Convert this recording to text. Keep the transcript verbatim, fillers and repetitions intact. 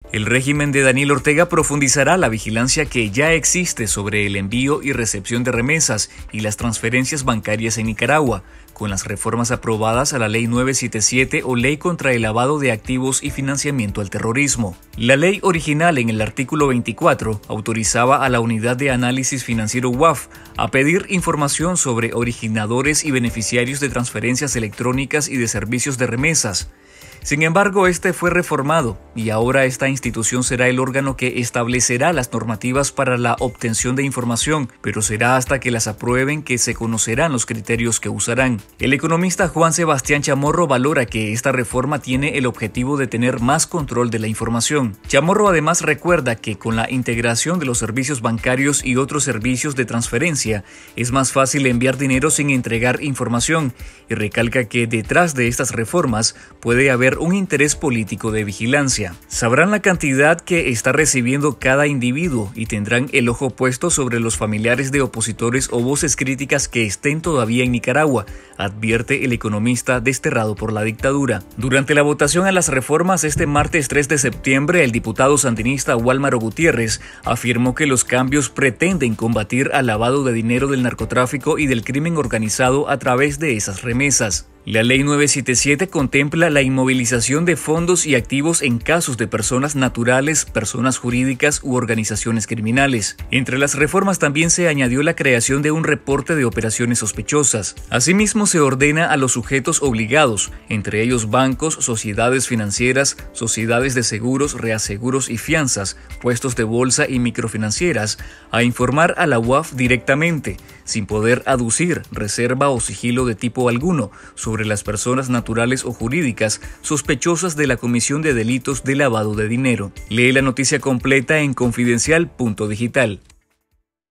El régimen de Daniel Ortega profundizará la vigilancia que ya existe sobre el envío y recepción de remesas y las transferencias bancarias en Nicaragua, con las reformas aprobadas a la Ley novecientos setenta y siete o Ley contra el Lavado de Activos y Financiamiento al Terrorismo. La ley original en el artículo veinticuatro autorizaba a la Unidad de Análisis Financiero U A F a pedir información sobre originadores y beneficiarios de transferencias electrónicas y de servicios de remesas. Sin embargo, este fue reformado y ahora esta institución será el órgano que establecerá las normativas para la obtención de información, pero será hasta que las aprueben que se conocerán los criterios que usarán. El economista Juan Sebastián Chamorro valora que esta reforma tiene el objetivo de tener más control de la información. Chamorro además recuerda que con la integración de los servicios bancarios y otros servicios de transferencia, es más fácil enviar dinero sin entregar información, y recalca que detrás de estas reformas puede haber un interés político de vigilancia. Sabrán la cantidad que está recibiendo cada individuo y tendrán el ojo puesto sobre los familiares de opositores o voces críticas que estén todavía en Nicaragua, advierte el economista desterrado por la dictadura. Durante la votación a las reformas este martes tres de septiembre, el diputado sandinista Wálmaro Gutiérrez afirmó que los cambios pretenden combatir al lavado de dinero del narcotráfico y del crimen organizado a través de esas remesas. La Ley novecientos setenta y siete contempla la inmovilización de fondos y activos en casos de personas naturales, personas jurídicas u organizaciones criminales. Entre las reformas también se añadió la creación de un reporte de operaciones sospechosas. Asimismo, se ordena a los sujetos obligados, entre ellos bancos, sociedades financieras, sociedades de seguros, reaseguros y fianzas, puestos de bolsa y microfinancieras, a informar a la U A F directamente, sin poder aducir reserva o sigilo de tipo alguno, sobre las personas naturales o jurídicas sospechosas de la comisión de delitos de lavado de dinero. Lee la noticia completa en confidencial punto digital.